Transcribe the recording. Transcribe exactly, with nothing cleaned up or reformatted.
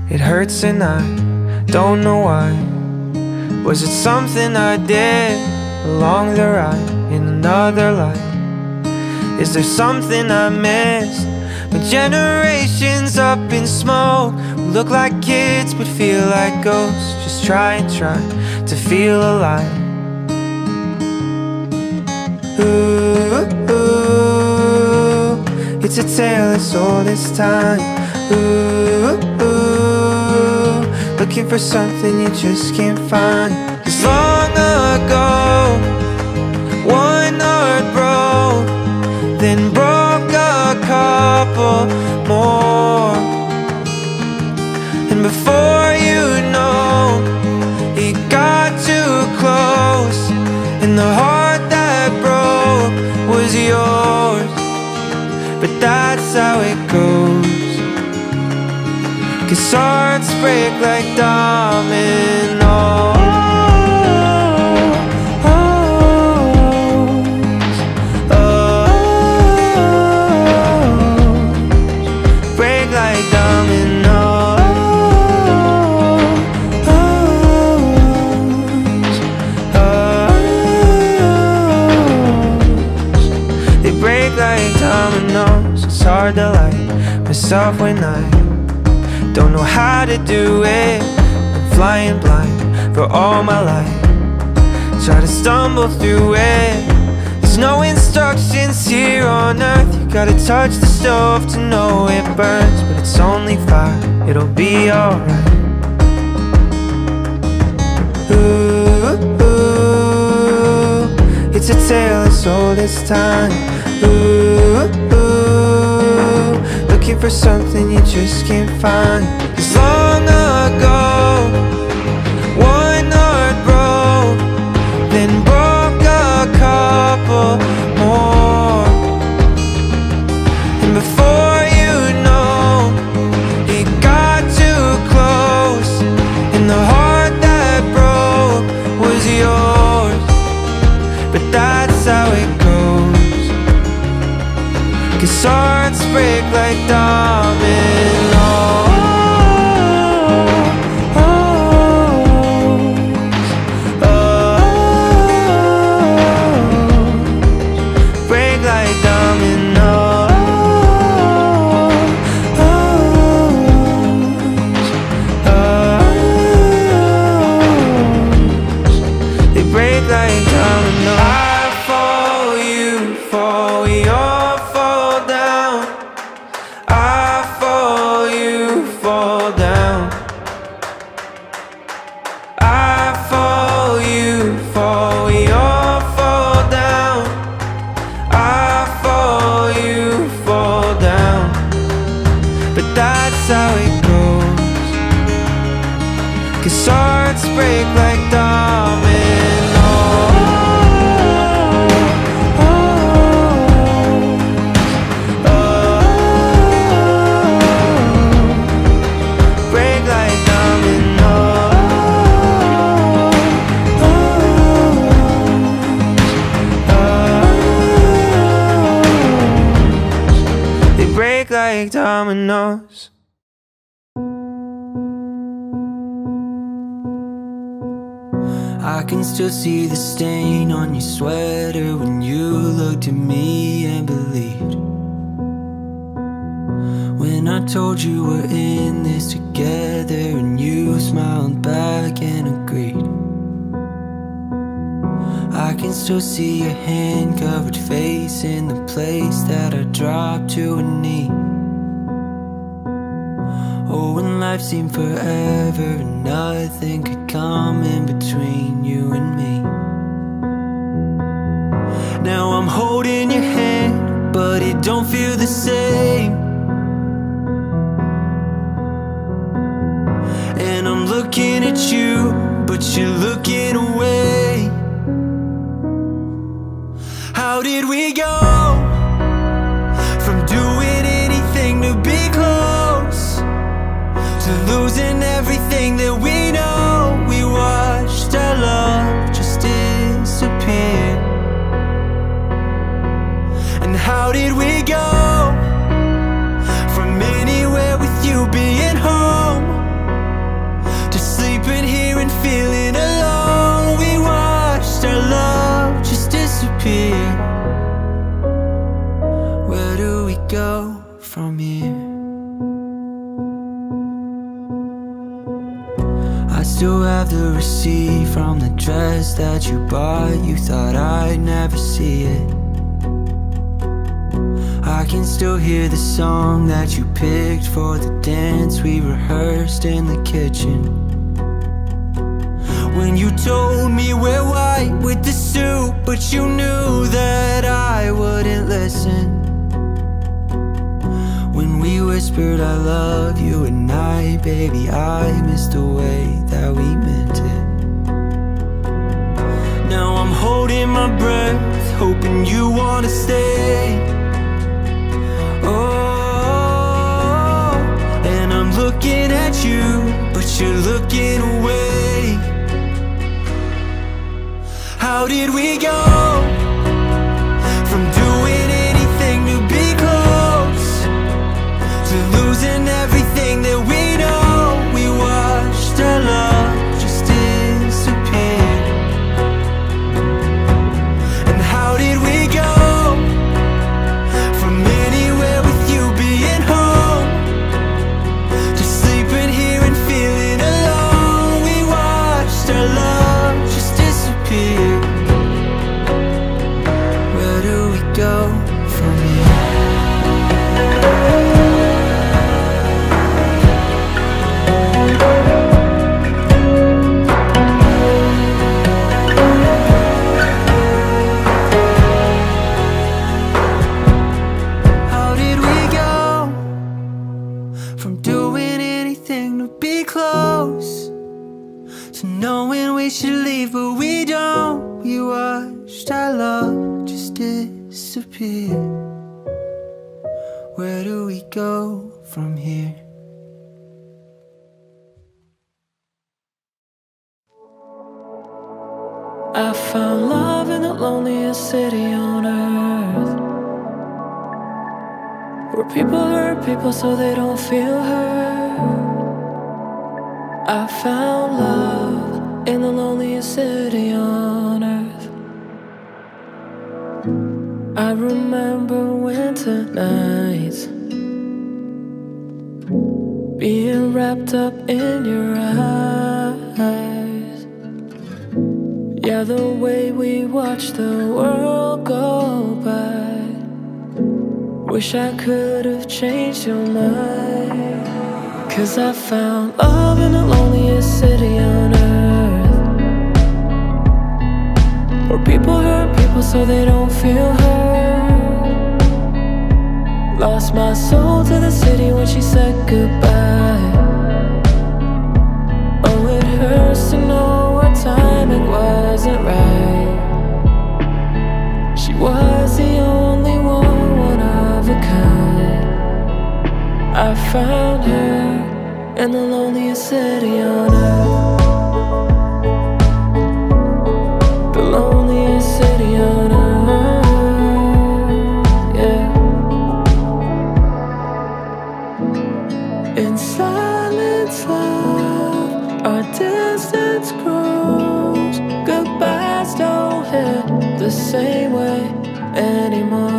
It hurts and I don't know why. Was it something I did along the ride in another life? Is there something I missed? When generations up in smoke, we look like kids but feel like ghosts. Just try and try to feel alive. Ooh, ooh, it's a tale as old as time. Ooh, ooh, looking for something you just can't find. 'Cause long ago, one heart broke, then broke a couple more. And before you know, it got too close, and the heart that broke was yours. But that's how it goes, 'cause hearts break like dominoes. It's hard to like myself when I don't know how to do it. I'm flying blind for all my life, try to stumble through it. There's no instructions here on earth. You gotta touch the stove to know it burns, but it's only fire, it'll be alright. Ooh, ooh, it's a tale as old as time. Ooh, ooh, looking for something you just can't find. 'Cause long ago, one heart broke, then broke a couple more. And before you know, it got too close, and the heart that broke was yours. But that's how it goes, 'cause hearts break like dominoes. Break like dominoes. They break like dominoes. I fall, you fall, we all fall down. I fall, you fall down. I fall, you fall, we all fall down. I fall, you fall down. But that's how it goes, 'cause hearts break like dominoes. Like dominoes. I can still see the stain on your sweater when you looked at me and believed when I told you we're in this together, and you smiled back and agreed. I can still see your hand-covered face in the place that I dropped to a knee. Oh, when life seemed forever and nothing could come in between you and me. Now I'm holding your hand, but it don't feel the same. And I'm looking at you, but you're looking away. How did we go from doing anything to be close to losing everything that we know? We watched our love just disappear. And how did we go from anywhere with you being home still have the receipt from the dress that you bought. You thought I'd never see it. I can still hear the song that you picked for the dance we rehearsed in the kitchen. When you told me wear white with the suit, but you knew that I wouldn't listen. When we whispered I love you at night, baby, I missed the way that we meant it. Now I'm holding my breath, hoping you wanna stay. Oh, and I'm looking at you, but you're looking away. How did we go from doing anything to be close to losing everything that we know? We watched our love just disappear. And how did we go from anywhere with you being home to sleeping here and feeling alone? We watched our love just disappear. Where do we go from here? How did we go from doing anything to be close to knowing we should leave, but we don't? We watched our love just disappear. Where do we go from here? I found love in the loneliest city on earth, where people hurt people so they don't feel hurt. I found love in the loneliest city on earth. I remember winter nights, being wrapped up in your eyes. Yeah, the way we watched the world go by. Wish I could have changed your mind. 'Cause I found love in the loneliest city on earth, where people hurt people so they don't feel hurt. Lost my soul to the city when she said goodbye. Oh, it hurts to know our timing wasn't right. She was the only one, one of a kind. I found her in the loneliest city on earth, the loneliest city on earth, yeah. In silence, love, our distance grows. Goodbyes don't hit the same way anymore.